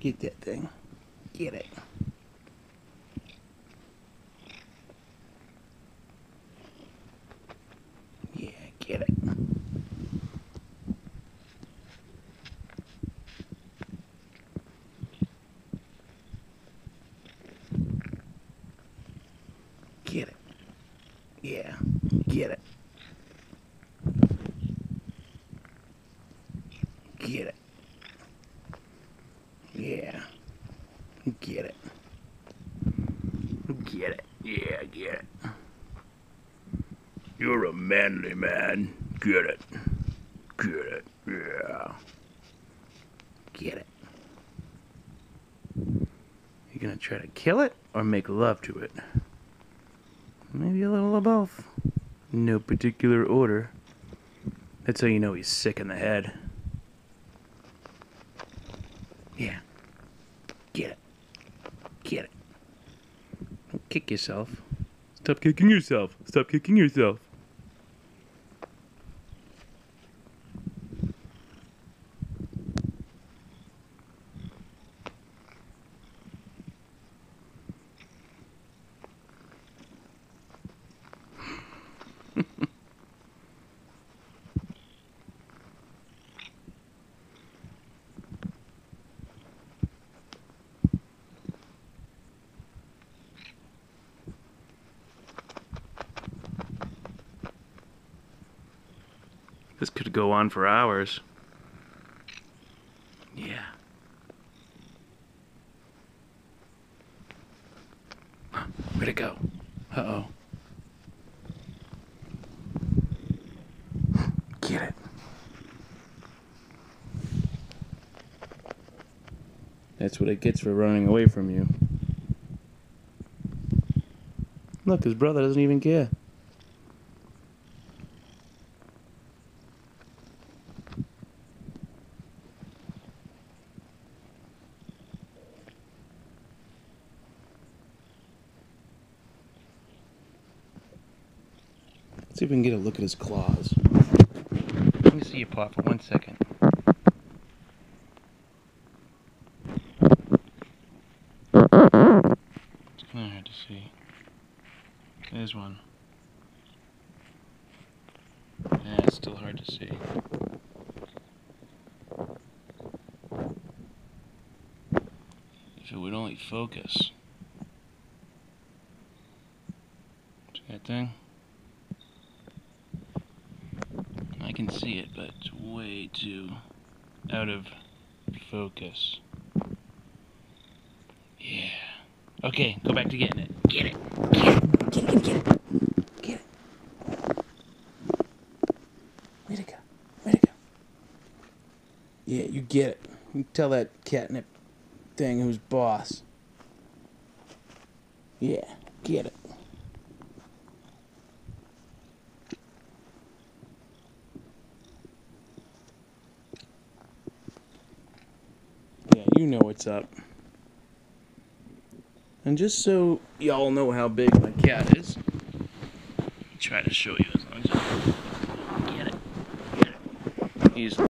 Get that thing. Get it. Yeah, get it. Get it. Yeah, get it. Get it. Yeah. Get it. Get it. Yeah, get it. You're a manly man. Get it. Get it. Yeah. Get it. You gonna try to kill it or make love to it? Maybe a little of both. No particular order. That's how you know he's sick in the head. Yeah. Get it. Get it. Don't kick yourself. Stop kicking yourself. Stop kicking yourself. This could go on for hours. Yeah. Where'd it go? Uh-oh. Get it. That's what it gets for running away from you. Look, his brother doesn't even care. Let's see if we can get a look at his claws. Let me see your paw for 1 second. It's kind of hard to see. There's one. Yeah, it's still hard to see. If it would only focus. See that thing? I can see it, but it's way too out of focus. Yeah. Okay, go back to getting it. Get it. Get it. Get it. Get it. Get it. Where'd it go? Where'd it go? Yeah, you get it. You tell that catnip thing who's boss. Yeah, get it. Yeah, you know what's up. And just so y'all know how big my cat is, I'll try to show you as long as you get it. Get it. He's